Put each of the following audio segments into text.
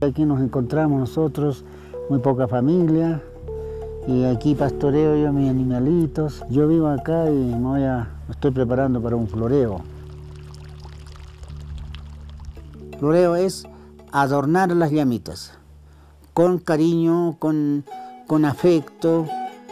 Aquí nos encontramos nosotros, muy poca familia, y aquí pastoreo yo mis animalitos. Yo vivo acá y me estoy preparando para un floreo. Floreo es adornar las llamitas, con cariño, con afecto.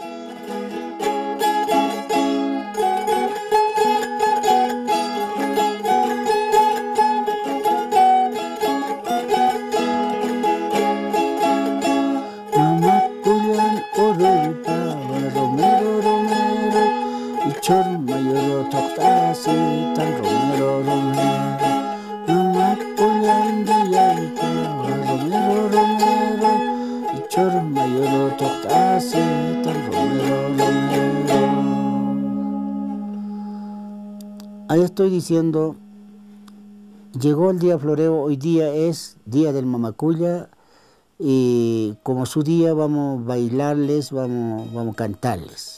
Ahí estoy diciendo, llegó el día floreo, hoy día es día del Mamacuya y como su día vamos a bailarles, vamos a cantarles.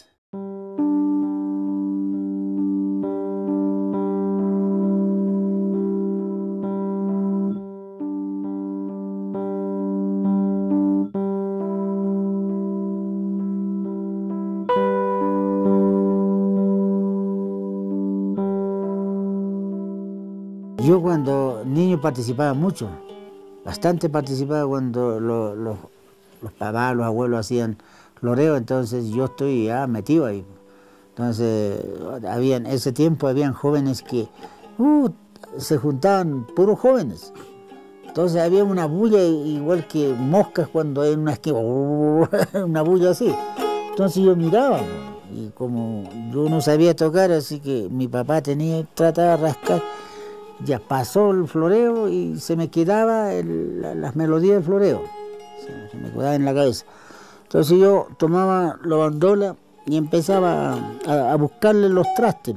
Yo cuando niño participaba mucho, bastante participaba cuando los papás, los abuelos hacían floreo, entonces yo estoy ya metido ahí. Entonces, en ese tiempo habían jóvenes que se juntaban puros jóvenes. Entonces había una bulla igual que moscas cuando hay una esquina, una bulla así. Entonces yo miraba, y como yo no sabía tocar, así que mi papá trataba de rascar. Ya pasó el floreo y se me quedaba las melodías del floreo, se me quedaba en la cabeza. Entonces yo tomaba la bandola y empezaba a buscarle los trastes.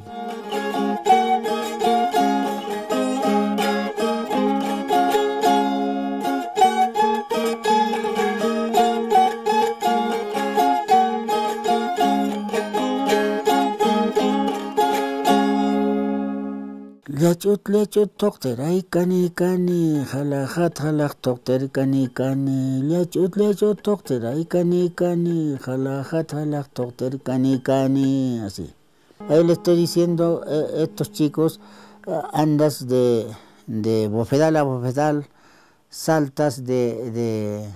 Lechut tokteray kani halajat halaj tokter kani lechut tokteray kani halajat halaj tokter kani, así. Ahí le estoy diciendo, estos chicos, andas de bofedal a bofedal, saltas de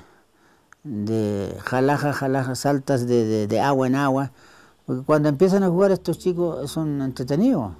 jalaja, saltas de agua en agua, porque cuando empiezan a jugar estos chicos son entretenidos.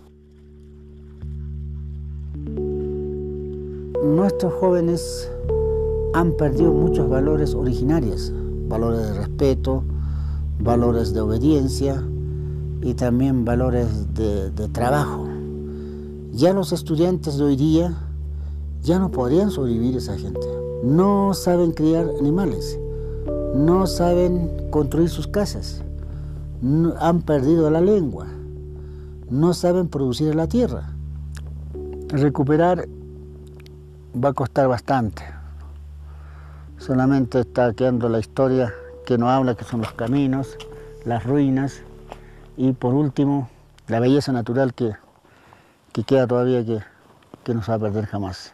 Nuestros jóvenes han perdido muchos valores originarios, valores de respeto, valores de obediencia y también valores de trabajo. Ya los estudiantes de hoy día ya no podrían sobrevivir esa gente. No saben criar animales, no saben construir sus casas, han perdido la lengua, no saben producir en la tierra. Recuperar va a costar bastante. Solamente está quedando la historia que nos habla, que son los caminos, las ruinas y por último la belleza natural que queda todavía que no se va a perder jamás.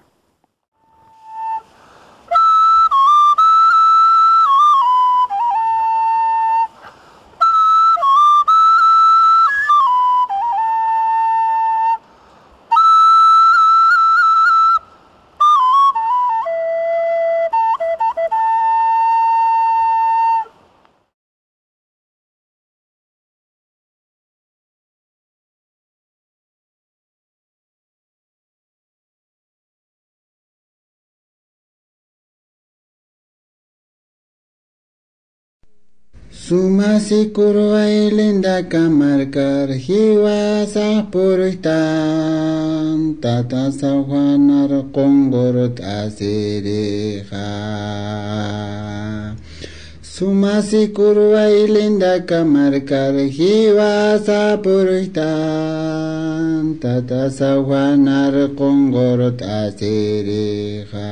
Sumasi kurway linda kamarkar hiwasa puruytan tata sawhanar qongurut asiriha. Sumasi kurway linda kamarkar hiwasa puruytan tata sawhanar qongurut asiriha.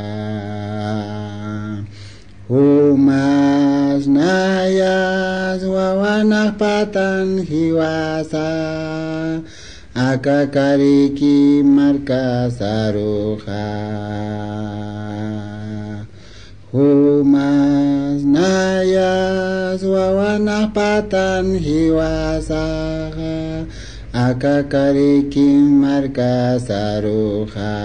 Humas nayas wawanak patan hiwasa akakariki marka saruha. Humas nayas wawanas patan hiwasaqa akakarikim marka saruja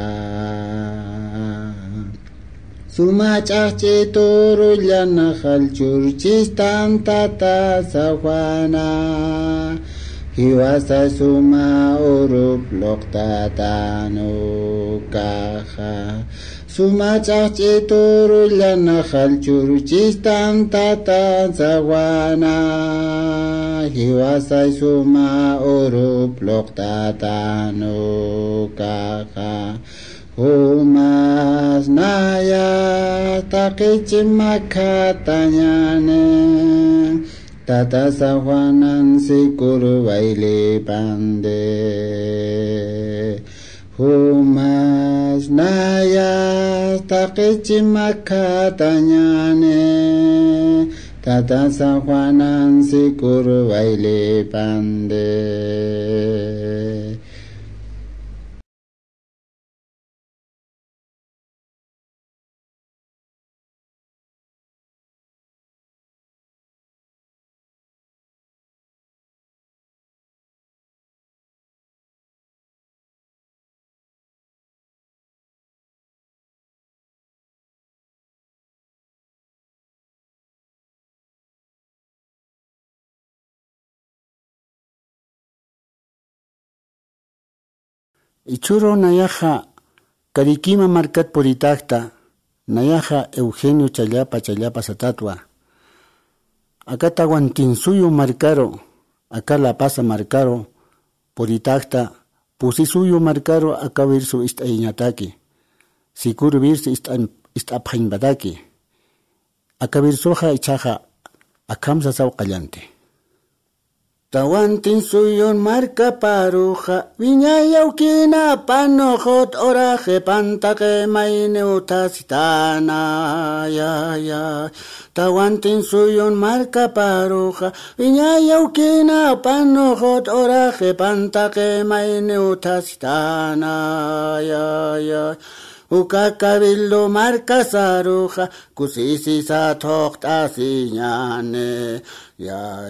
sumach'aqch'i turullana halchurchis tantata sawana hiwasa suma urup loqtatanu kaja sumach'aqch'i turullana halchurchis tantata sawana hiwasa suma urup loqtatanu kaja Humas naya taqichimakatañane tata sahuanan sikur baile pande Humas naya taqichimakatañane tata sahuanan sikur baile pande Ichuro nayaja Karikima markat puritakta nayaja Eugenio challapa satatwa akata Guantinsuyo marcaro acá La Paz marcaro puritakta pusisuyo marcaro acá virsu istaiñataki sikuru virsu istaphainbataki acá virsoja ichaja akamsa sawqallante Tawantinsuyon marca paruja viñayawkina panojot oraje pantake maineutasitana ya Tawantinsuyon marca paruja viñayawkina panojot oraje pantake maineutasitana ya Ukakabildo marca saruja kusisi sa toqtasiñane ya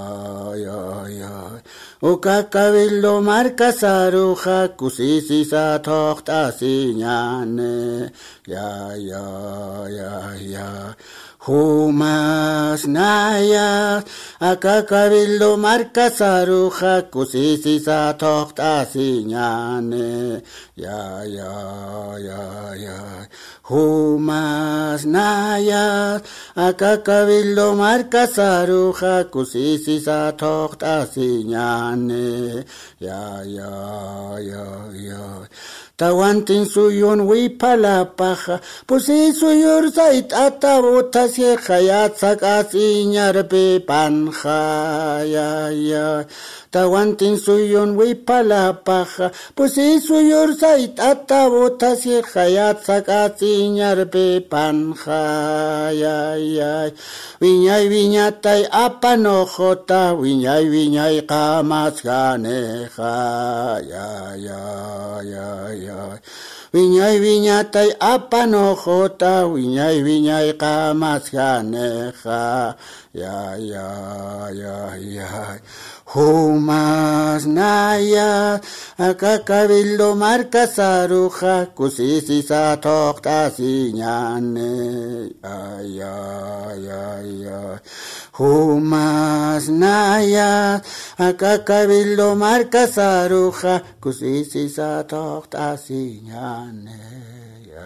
Ukakabildo marca saruja kusisi sa toqtasiñane ya Humas nayas akakabildo marca saruja kusisi sa toqtasiñane ya Humas nayas akakabildo marca saruja kusisi sa toqtasiñane ya Tawantinsuyon wipalapaja pusisuyur saitata botasye khayat sakasiñarpe panja ya Tawantinsuyon wipalapaja pusisuyur saitata botasye khayat sakasiñarpe panja ya Viñay apanojota viñay qamasganeja ya Viñay apanojota viñay qamasganeja ya Humas nayas akakabildo marca saruja kusisi sa toqtasiñane ya Humas nayas akakabildo marca saruja kusisi sa toqtasiñane ya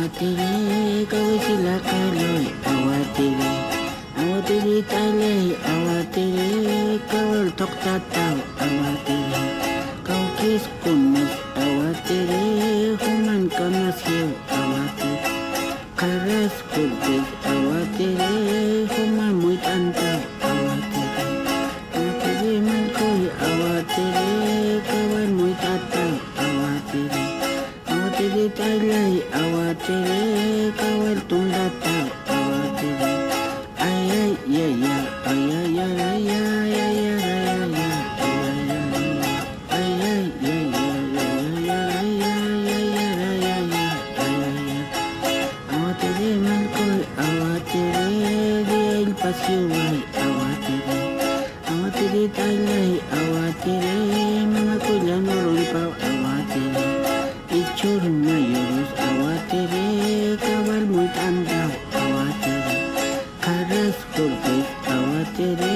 awatere kawesila kaloi awatere awatere talei awatere kawal toktatau awatere kau kis kunas awatere human kamas hiu awatere karas kudis awatere human muitantau awatere awatere malkoi awatere kawan muitatau awatere awatere talei awatere kawal tundatau awatere ay ya ya ay ya ya ay ya ya ya Pasiway awatere awatere talay awatere mga kulano rolpaw awatere ichur mayorus awatere kawal muy tandaw awatere karas kurtis awatere